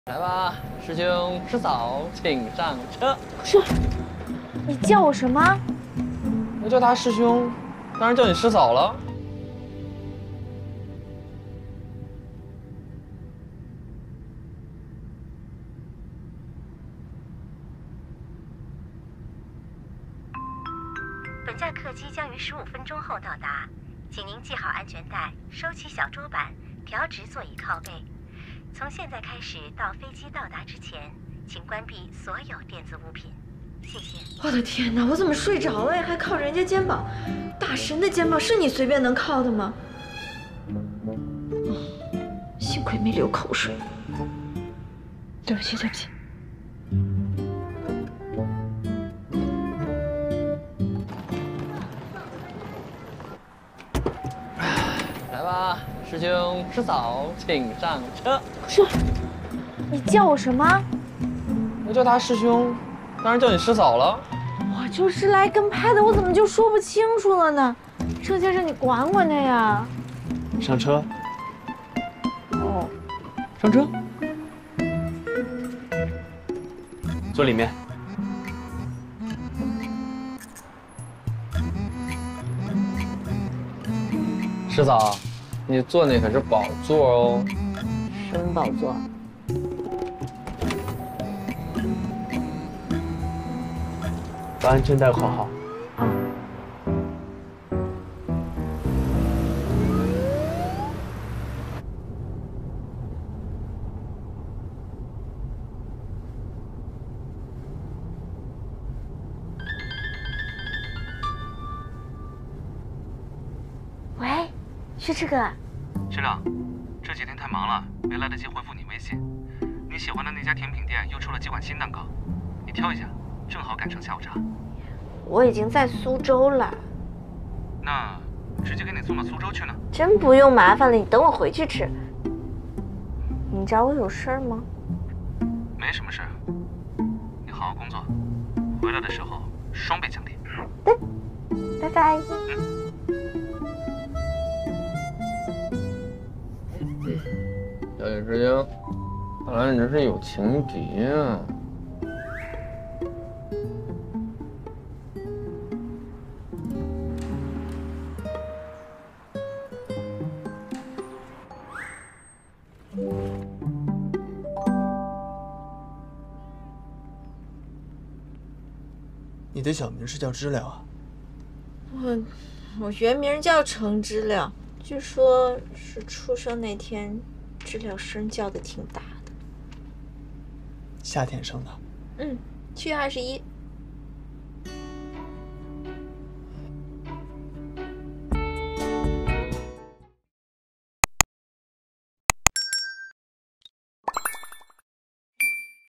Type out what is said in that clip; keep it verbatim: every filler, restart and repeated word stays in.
来吧，师兄师嫂，请上车。 不是，你叫我什么？ 我叫他师兄，当然叫你师嫂了。 本架客机将于十五分钟后到达，请您系好安全带，收起小桌板，调直座椅靠背。从现在开始到飞机到达之前，请关闭所有电子物品，谢谢。 我的天哪，我怎么睡着了呀？还靠人家肩膀，大神的肩膀是你随便能靠的吗？哦，幸亏没流口水。对不起，对不起。 来吧，师兄师嫂，请上车。 不是，你叫我什么？ 我叫他师兄，当然叫你师嫂了。 我就是来跟拍的，我怎么就说不清楚了呢？郑先生，你管管他呀。 上车。 哦， 上车。坐里面。 师嫂，你坐那可是宝座哦。 什么宝座？ 把安全带扣好。 啊。喂，是这个。 学长，这几天太忙了，没来得及回复你微信。你喜欢的那家甜品店又出了几款新蛋糕，你挑一下，正好赶上下午茶。 我已经在苏州了。 那直接给你送到苏州去呢？ 真不用麻烦了，你等我回去吃。你找我有事儿吗？ 没什么事儿，你好好工作，回来的时候双倍奖励。 好的，拜拜。 嗯。小姐师兄，看来你这是有情敌啊。 你的小名是叫知了啊？ 我我原名叫程知了，据说是出生那天知了声叫的挺大的。 夏天生的。 嗯，七月二十一。